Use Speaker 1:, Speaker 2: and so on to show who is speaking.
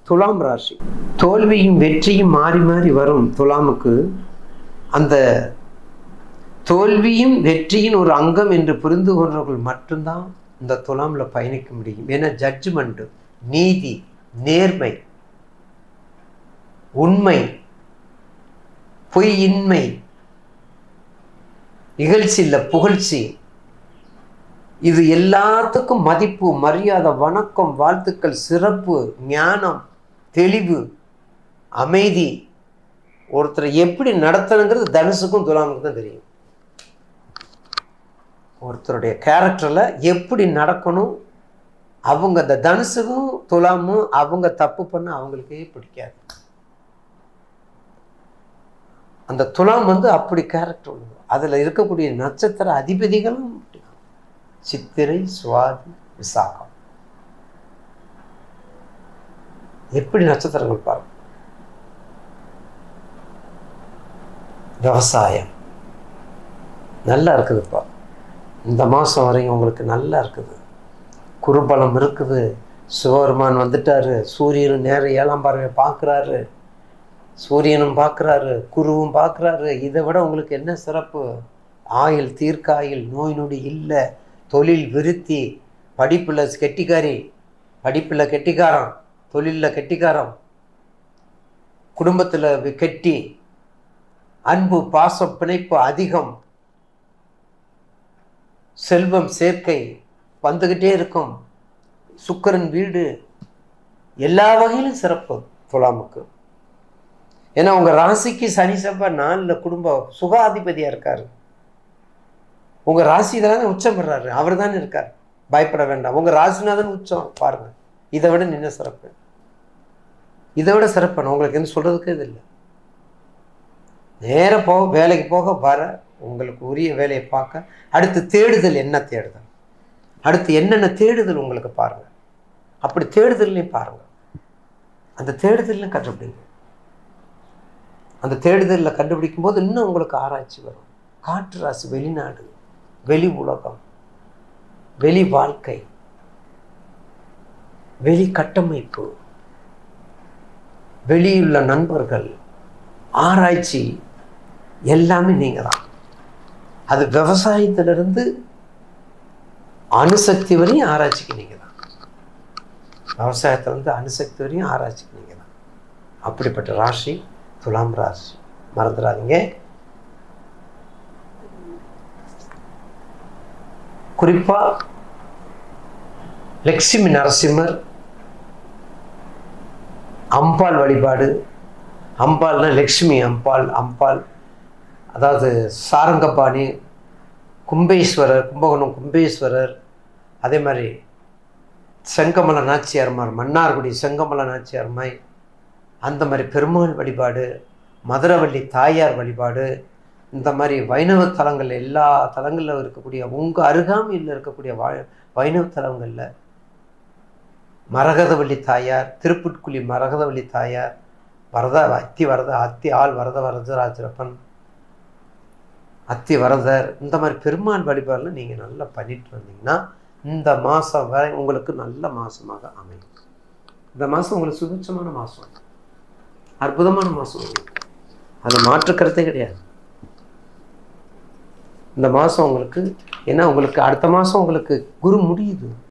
Speaker 1: துலாம் ராசி. தோல்வியும் வெற்றியும் மாறி மாறி வரும் துலாமுக்கு. அந்த தோல்வியும் வெற்றியின் ஒரு அங்கம் என்று புரிந்து கொண்டவர்கள் மட்டும்தான் இந்த துலாம்ல பயணிக்க முடியும். ஏன்னா ஜட்ஜ்மெண்ட், நீதி, நேர்மை, உண்மை, பொய்யின்மை, இகழ்ச்சி இல்லை புகழ்ச்சி, இது எல்லாத்துக்கும் மதிப்பு, மரியாதை, வணக்கம், வாழ்த்துக்கள், சிறப்பு, ஞானம், தெளிவு, அமைதி. ஒருத்தரை எப்படி நடத்தணுங்கிறது தனுசுக்கும் துலாமுக்கும் தான் தெரியும். ஒருத்தருடைய கேரக்டரில் எப்படி நடக்கணும், அவங்க அந்த தனுசுக்கும் துலாமும் அவங்க தப்பு பண்ண அவங்களுக்கே பிடிக்காது. அந்த துலாம் அப்படி கேரக்டர் உள்ளது. அதில் இருக்கக்கூடிய நட்சத்திர அதிபதிகளும் சித்திரை, சுவாதி, விசாகம். எப்படி நட்சத்திரங்கள் பாருங்க. விவசாயம் நல்லா இருக்குதுப்பா. இந்த மாதம் வரையும் உங்களுக்கு நல்லா இருக்குது. குருபலம் இருக்குது. சிவபெருமான் வந்துட்டாரு. சூரியனும் நேரம் 7ஆம் பார்வையை பார்க்குறாரு. சூரியனும் பார்க்குறாரு, குருவும் பார்க்குறாரு. இதை விட உங்களுக்கு என்ன சிறப்பு? ஆயுள், தீர்க்காயுள், நோய் நொடி இல்லை, தொழில் விருத்தி, படிப்பில் கெட்டிக்காரி, படிப்பில் கெட்டிக்காரன், தொழிலில் கெட்டிக்காரன், குடும்பத்தில் கெட்டி, அன்பு, பாசம், பிணைப்பு அதிகம், செல்வம் சேர்க்கை வந்துக்கிட்டே இருக்கும், சுக்கிரன் வீடு, எல்லா வகையிலும் சிறப்பு துலாமுக்கு. ஏன்னா உங்கள் ராசிக்கு சனி செவ்வாய் 4 குடும்ப சுகாதிபதியாக இருக்கார். உங்கள் ராசி தானே உச்சம் பெறாரு, அவர் தானே இருக்கார். பயப்பட வேண்டாம். உங்கள் ராசினாதான் உச்சம் பாருங்க. இதை விட நின்ன சிறப்பு, இதை விட சிறப்பு உங்களுக்கு என்ன சொல்றதுக்கு இது இல்லை. நேர போக, வேலைக்கு போக வர, உங்களுக்கு உரிய வேலையை பார்க்க, அடுத்து தேடுதல், என்ன தேடுதல், அடுத்து என்னென்ன தேடுதல் உங்களுக்கு பாருங்க. அப்படி தேடுதல்லையும் பாருங்க. அந்த தேடுதல்லையும் கண்டுபிடிங்க. அந்த தேடுதலில் கண்டுபிடிக்கும் போது இன்னும் உங்களுக்கு ஆராய்ச்சி வரும். காற்று ராசி, வெளிநாடு, வெளி உலகம், வெளி வாழ்க்கை, வெளி கட்டமைப்பு, வெளியுள்ள நண்பர்கள், ஆராய்ச்சி எல்லாமே நீங்க தான். அது விவசாயத்திலிருந்து அணுசக்தி வரையும் ஆராய்ச்சிக்கு நீங்க தான். விவசாயத்திலிருந்து அணுசக்தி வரையும் ஆராய்ச்சிக்கு நீங்க தான். அப்படிப்பட்ட ராசி துலாம் ராசி. மறந்துடாதீங்க. குறிப்பா லட்சுமி நரசிம்மர், அம்பாள் வழிபாடு. அம்பாள்னா லக்ஷ்மி அம்பாள். அம்பாள் அதாவது சாரங்கபாணி, கும்பேஸ்வரர், கும்பகோணம் கும்பேஸ்வரர், அதே மாதிரி செங்கமல நாச்சியார்மார், மன்னார்குடி செங்கமல நாச்சியார்மாய், அந்த மாதிரி பெருமாள் வழிபாடு, மதுரவள்ளி தாயார் வழிபாடு, இந்த மாதிரி வைணவ தலங்கள், எல்லா தலங்களில் இருக்கக்கூடிய, உங்கள் அருகாமையில் இருக்கக்கூடிய வைணவ தலங்களில் மரகதவள்ளி தாயார், திருப்புட்குழி மரகதவள்ளி தாயார், அத்தி ஆள் வரத வரதராஜரப்பன், அத்தி வரதர், இந்த மாதிரி பெருமாள் வழிபாடுல நீங்கள் நல்லா பண்ணிட்டு வந்தீங்கன்னா இந்த மாதம் வரை உங்களுக்கு நல்ல மாதமாக அமையும். இந்த மாதம் உங்களுக்கு சுபிட்சமான மாதம், அற்புதமான மாதம். அது மாற்று கருத்தே கிடையாது. இந்த மாதம் உங்களுக்கு, ஏன்னா உங்களுக்கு அடுத்த மாதம் உங்களுக்கு குரு முடியுது.